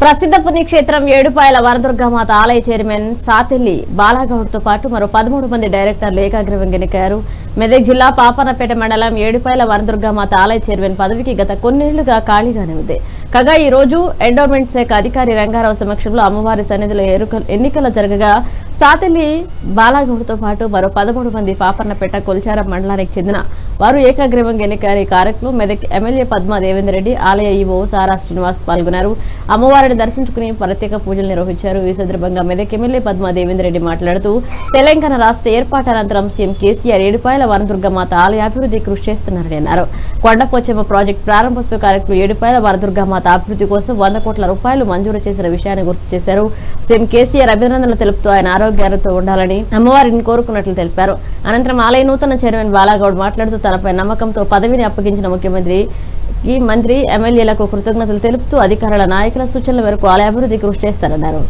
ప్రసిద్ధ పుణ్యక్షేత్రం ఏడుపాయల వరదుర్గామాత ఆలయ చైర్మన్ సాతిల్లి బాలాగౌడ్తో పాటు మరో 13 మంది డైరెక్టర్లు ఏకాగ్రీవంగా ఎన్నికయ్యారు. మెదక్ జిల్లా పాపన్నపేట మండలం ఏడుపాయల వరదుర్గామాత ఆలయ చైర్మన్ పదవికి గత కొన్నేళ్లుగా ఖాళీగానే ఉంది. కాగా ఈ రోజు ఎండోమెంట్ శాఖ అధికారి రంగారావు సమక్షంలో అమ్మవారి సన్నిధిలో ఎన్నికలు జరగగా సాతిల్లి బాలాగౌడ్తో పాటు మరో 13 మంది పాపన్నపేట కొల్చారం మండలానికి చెందిన వారు ఏకాగ్రీవంగా ఎన్నికయ్యారు. ఈ కార్యక్రమంలో మెదక్ ఎమ్మెల్యే పద్మా దేవేందర్ రెడ్డి, ఆలయ ఈవో సారా శ్రీనివాస్ పాల్గొన్నారు. అమ్మవారిని దర్శించుకుని ప్రత్యేక పూజలు నిర్వహించారు. ఈ సందర్భంగా మెదక్ ఎమ్మెల్యే పద్మా దేవేందర్ రెడ్డి మాట్లాడుతూ తెలంగాణ రాష్ట్ర ఏర్పాటు అనంతరం సీఎం కేసీఆర్ ఏడుపాయల వరదుర్గామాత ఆలయ అభివృద్ధి కృషి చేస్తున్నారని అన్నారు. కొండపోచమ్మ ప్రాజెక్టు ప్రారంభోత్సవ కార్యక్రమం ఏడుపాయల వరదుర్గామాత అభివృద్ధి కోసం 100 కోట్ల రూపాయలు మంజూరు చేసిన విషయాన్ని గుర్తు చేశారు. సీఎం కేసీఆర్ అభినందనలు తెలుపుతూ ఆయన ఆరోగ్యాలతో ఉండాలని అమ్మవారిని కోరుకున్నట్లు తెలిపారు. అనంతరం ఆలయ నూతన చైర్మన్ బాలాగౌడ్ మాట్లాడుతూ తనపై నమ్మకంతో పదవిని అప్పగించిన మంత్రి ఎమ్మెల్యేలకు కృతజ్ఞతలు తెలుపుతూ అధికారుల నాయకుల సూచనల మేరకు ఆలయ అభివృద్ధి కృషి చేస్తారన్నారు.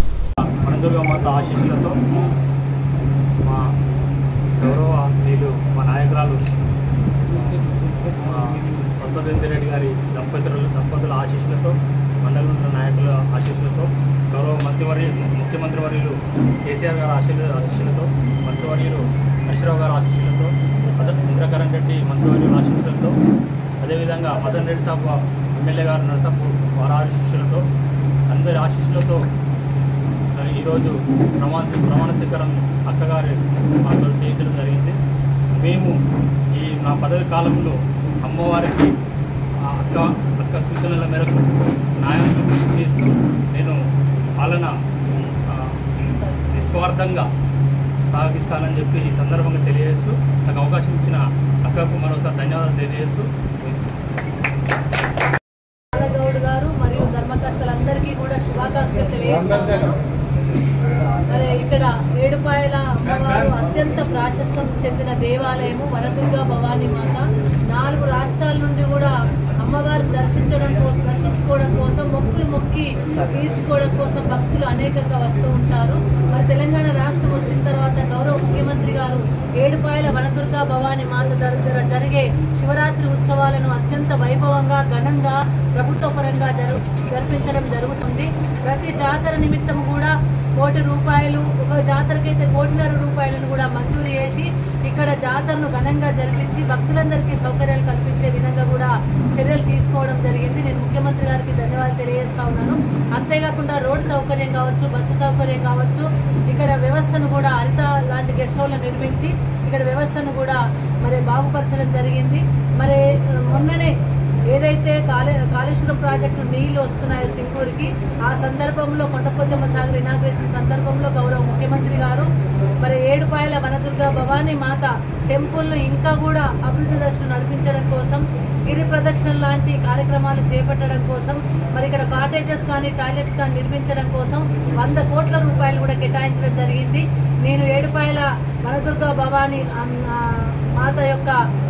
రెడ్డి గారి దంపతుల ఆశీస్సులతో, మండలంలో నాయకుల ఆశీస్సులతో, గౌరవ ముఖ్యమంత్రి వర్యులు కేసీఆర్ గారి ఆశీస్సులతో, మంత్రివర్యులు హరీశ్రావు గారి ఆశీస్సులతో, ఇంద్రకరణ్ రెడ్డి మంత్రివర్యుల ఆశీస్సులతో, అదేవిధంగా మదన్ రెడ్డి సాబ్ ఎమ్మెల్యే గారు నరసాపు వారి ఆశీస్సులతో, అందరి ఆశీస్సులతో ఈరోజు ప్రమాణ స్వీకారం అక్కగారి మాతో చేయించడం జరిగింది. మేము నా పదవి కాలంలో అమ్మవారికి అక్క సూచనల మేరకు న్యాయంతో కృషి చేస్తూ నేను పాలన నిస్వార్థంగా సాగిస్తానని చెప్పి ఈ సందర్భంగా తెలియజేస్తూ నాకు అవకాశం ఇచ్చిన అక్కకు మరోసారి ధన్యవాదాలు తెలియజేస్తూ బాలగౌడ్ గారు మరియు ధర్మకర్తలందరికీ కూడా శుభాకాంక్షలు తెలియజేస్తున్నాను. మరి ఇక్కడ ఏడుపాయల అమ్మవారు అత్యంత ప్రాశస్త్యం చెందిన దేవాలయము వనదుర్గా భవానీ మాత. 4 రాష్ట్రాల నుండి కూడా అమ్మవారు దర్శించుకోవడం కోసం మొక్కి తీర్చుకోవడం కోసం భక్తులు అనేకంగా వస్తూ ఉంటారు. మరి తెలంగాణ రాష్ట్రం వచ్చిన తర్వాత గౌరవ ముఖ్యమంత్రి గారు ఏడుపాయల వనదుర్గా భవానీ మాత దగ్గర జరిగే శివరాత్రి ఉత్సవాలను అత్యంత వైభవంగా ఘనంగా ప్రభుత్వ పరంగా జరిపించడం జరుగుతుంది. ప్రతి జాతర నిమిత్తం కూడా ₹1,00,00,000, ఒక జాతరకైతే ₹1,50,00,000 కూడా మంజూరు చేసి ఇక్కడ జాతరను ఘనంగా జరిపించి భక్తులందరికీ సౌకర్యాలు కల్పించే విధంగా కూడా చర్యలు తీసుకోవడం జరిగింది. నేను ముఖ్యమంత్రి గారికి ధన్యవాదాలు తెలియజేస్తా ఉన్నాను. అంతేకాకుండా రోడ్ సౌకర్యం కావచ్చు, బస్సు సౌకర్యం కావచ్చు, ఇక్కడ వ్యవస్థను కూడా హరిత లాంటి గెస్ట్ హౌస్లను నిర్మించి ఇక్కడ వ్యవస్థను కూడా మరి బాగుపరచడం జరిగింది. మరి మొన్ననే ఏదైతే కాళేశ్వరం ప్రాజెక్టు నీళ్లు వస్తున్నాయో సింగూరుకి, ఆ సందర్భంలో కొండపోచమ్మ సాగర్ ఇనాగ్రేషన్ సందర్భంలో గౌరవ ముఖ్యమంత్రి గారు మరి ఏడుపాయల వనదుర్గా భవానీ మాత టెంపుల్ను ఇంకా కూడా అభివృద్ధి దశను నడిపించడం కోసం, గిరి ప్రదక్షిణ లాంటి కార్యక్రమాలు చేపట్టడం కోసం, మరి ఇక్కడ కాటేజెస్ కానీ టాయిలెట్స్ కానీ నిర్మించడం కోసం 100 కోట్ల రూపాయలు కూడా కేటాయించడం జరిగింది. నేను ఏడుపాయల వనదుర్గా భవానీ మాత యొక్క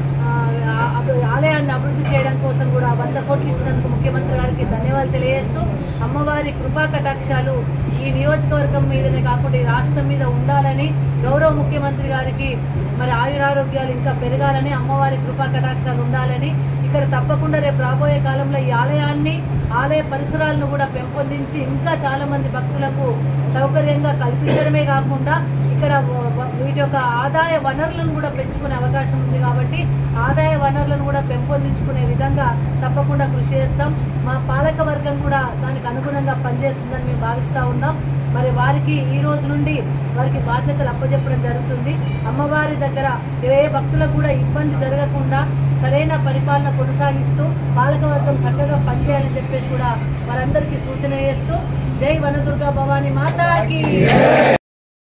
ఆలయాన్ని అభివృద్ధి చేయడం కోసం కూడా 100 కోట్లు ఇచ్చినందుకు ముఖ్యమంత్రి గారికి ధన్యవాదాలు తెలియజేస్తూ అమ్మవారి కృపా కటాక్షాలు ఈ నియోజకవర్గం మీదనే కాకుండా ఈ రాష్ట్రం మీద ఉండాలని, గౌరవ ముఖ్యమంత్రి గారికి మరి ఆయురారోగ్యాలు ఇంకా పెరగాలని, అమ్మవారి కృపా కటాక్షాలు ఉండాలని, ఇక్కడ తప్పకుండా రేపు రాబోయే కాలంలో ఈ ఆలయ పరిసరాలను కూడా పెంపొందించి ఇంకా చాలా మంది భక్తులకు సౌకర్యంగా కల్పించడమే కాకుండా ఇక్కడ వీటి యొక్క ఆదాయ వనరులను కూడా పెంచుకునే అవకాశం ఉంది. కాబట్టి ఆదాయ వనరులను కూడా పెంపొందించుకునే విధంగా తప్పకుండా కృషి చేస్తాం. మా పాలక వర్గం కూడా దానికి అనుగుణంగా పనిచేస్తుందని మేము భావిస్తూ ఉన్నాం. మరి వారికి ఈ రోజు నుండి వారికి బాధ్యతలు అప్పచెప్పడం జరుగుతుంది. అమ్మవారి దగ్గర ఏ భక్తులకు కూడా ఇబ్బంది జరగకుండా సరైన పరిపాలన కొనసాగిస్తూ పాలకవర్గం చక్కగా పనిచేయాలని చెప్పేసి కూడా వారందరికీ సూచన చేస్తూ జై వనదుర్గా భవానీ మాతాకి.